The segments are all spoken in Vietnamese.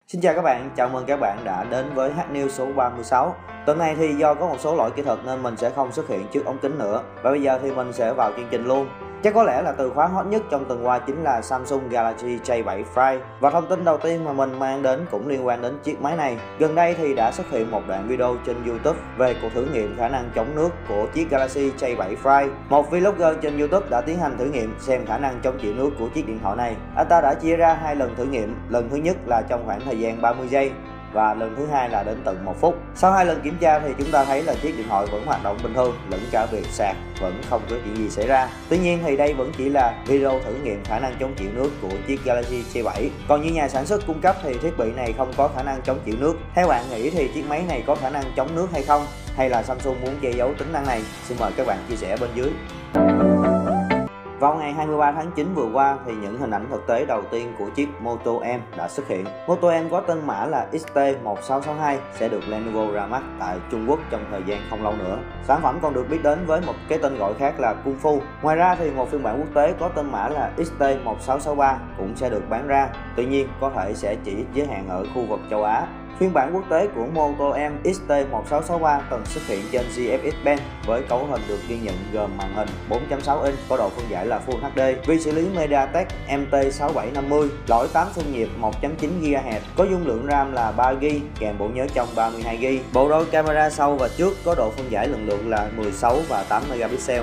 Xin chào các bạn, chào mừng các bạn đã đến với Hacknews số 36. Tuần này thì do có một số lỗi kỹ thuật nên mình sẽ không xuất hiện trước ống kính nữa. Và bây giờ thì mình sẽ vào chương trình luôn. Chắc có lẽ là từ khóa hot nhất trong tuần qua chính là Samsung Galaxy J7 Fly. Và thông tin đầu tiên mà mình mang đến cũng liên quan đến chiếc máy này. Gần đây thì đã xuất hiện một đoạn video trên YouTube về cuộc thử nghiệm khả năng chống nước của chiếc Galaxy J7 Fly. Một vlogger trên YouTube đã tiến hành thử nghiệm xem khả năng chống chịu nước của chiếc điện thoại này. Anh ta đã chia ra hai lần thử nghiệm, lần thứ nhất là trong khoảng thời gian 30 giây. Và lần thứ hai là đến tận 1 phút. Sau hai lần kiểm tra thì chúng ta thấy là chiếc điện thoại vẫn hoạt động bình thường, lẫn cả việc sạc vẫn không có chuyện gì xảy ra. Tuy nhiên thì đây vẫn chỉ là video thử nghiệm khả năng chống chịu nước của chiếc Galaxy J7. Còn như nhà sản xuất cung cấp thì thiết bị này không có khả năng chống chịu nước. Theo bạn nghĩ thì chiếc máy này có khả năng chống nước hay không? Hay là Samsung muốn che giấu tính năng này? Xin mời các bạn chia sẻ bên dưới. Vào ngày 23 tháng 9 vừa qua thì những hình ảnh thực tế đầu tiên của chiếc Moto M đã xuất hiện. Moto M có tên mã là XT1662 sẽ được Lenovo ra mắt tại Trung Quốc trong thời gian không lâu nữa. Sản phẩm còn được biết đến với một cái tên gọi khác là Kung Fu. Ngoài ra thì một phiên bản quốc tế có tên mã là XT1663 cũng sẽ được bán ra. Tuy nhiên có thể sẽ chỉ giới hạn ở khu vực châu Á. Phiên bản quốc tế của Moto M XT1663 từng xuất hiện trên GFX Bench với cấu hình được ghi nhận gồm màn hình 4.6 inch có độ phân giải là Full HD, vi xử lý MediaTek MT6750, lõi 8 xung nhịp 1.9 GHz, có dung lượng RAM là 3GB kèm bộ nhớ trong 32GB. Bộ đôi camera sau và trước có độ phân giải lần lượt là 16 và 8 megapixel.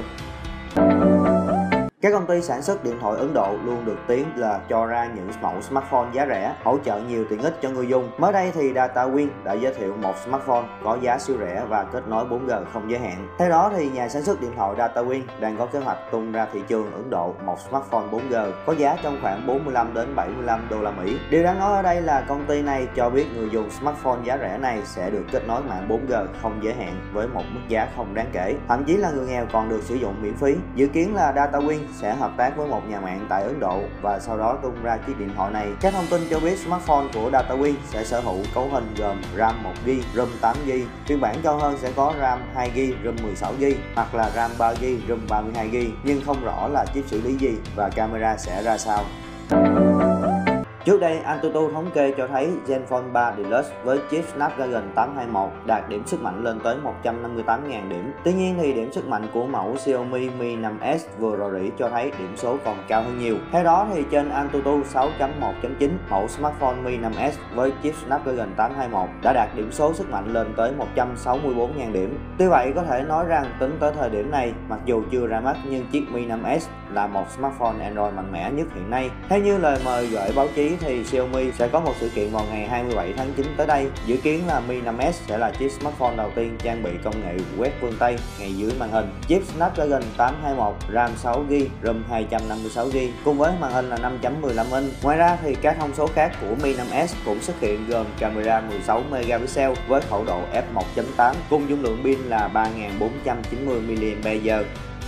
Các công ty sản xuất điện thoại Ấn Độ luôn được tiếng là cho ra những mẫu smartphone giá rẻ, hỗ trợ nhiều tiện ích cho người dùng. Mới đây thì DataWin đã giới thiệu một smartphone có giá siêu rẻ và kết nối 4G không giới hạn. Theo đó thì nhà sản xuất điện thoại DataWin đang có kế hoạch tung ra thị trường Ấn Độ một smartphone 4G có giá trong khoảng 45 đến 75 đô la Mỹ. Điều đáng nói ở đây là công ty này cho biết người dùng smartphone giá rẻ này sẽ được kết nối mạng 4G không giới hạn với một mức giá không đáng kể. Thậm chí là người nghèo còn được sử dụng miễn phí. Dự kiến là DataWin sẽ hợp tác với một nhà mạng tại Ấn Độ và sau đó tung ra chiếc điện thoại này. Các thông tin cho biết smartphone của DataWin sẽ sở hữu cấu hình gồm RAM 1GB, ROM 8GB. Phiên bản cao hơn sẽ có RAM 2GB, ROM 16GB hoặc là RAM 3GB, ROM 32GB, nhưng không rõ là chip xử lý gì và camera sẽ ra sao. Trước đây, Antutu thống kê cho thấy Zenfone 3 Deluxe với chip Snapdragon 821 đạt điểm sức mạnh lên tới 158.000 điểm. Tuy nhiên thì điểm sức mạnh của mẫu Xiaomi Mi 5S vừa rò rỉ cho thấy điểm số còn cao hơn nhiều. Theo đó thì trên Antutu 6.1.9, mẫu smartphone Mi 5S với chip Snapdragon 821 đã đạt điểm số sức mạnh lên tới 164.000 điểm. Tuy vậy có thể nói rằng tính tới thời điểm này, mặc dù chưa ra mắt nhưng chiếc Mi 5S là một smartphone Android mạnh mẽ nhất hiện nay. Theo như lời mời gửi báo chí thì Xiaomi sẽ có một sự kiện vào ngày 27 tháng 9 tới đây. Dự kiến là Mi 5S sẽ là chiếc smartphone đầu tiên trang bị công nghệ quét vân tay ngay dưới màn hình. Chip Snapdragon 821, RAM 6GB, ROM 256GB cùng với màn hình là 5.15 inch. Ngoài ra thì các thông số khác của Mi 5S cũng xuất hiện gồm camera 16 megapixel với khẩu độ f1.8 cùng dung lượng pin là 3490 mAh.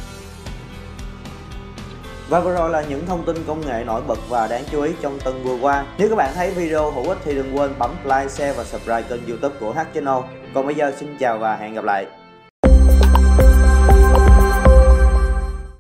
Và vừa rồi là những thông tin công nghệ nổi bật và đáng chú ý trong tuần vừa qua. Nếu các bạn thấy video hữu ích thì đừng quên bấm like, share và subscribe kênh YouTube của Hack Channel. Còn bây giờ xin chào và hẹn gặp lại.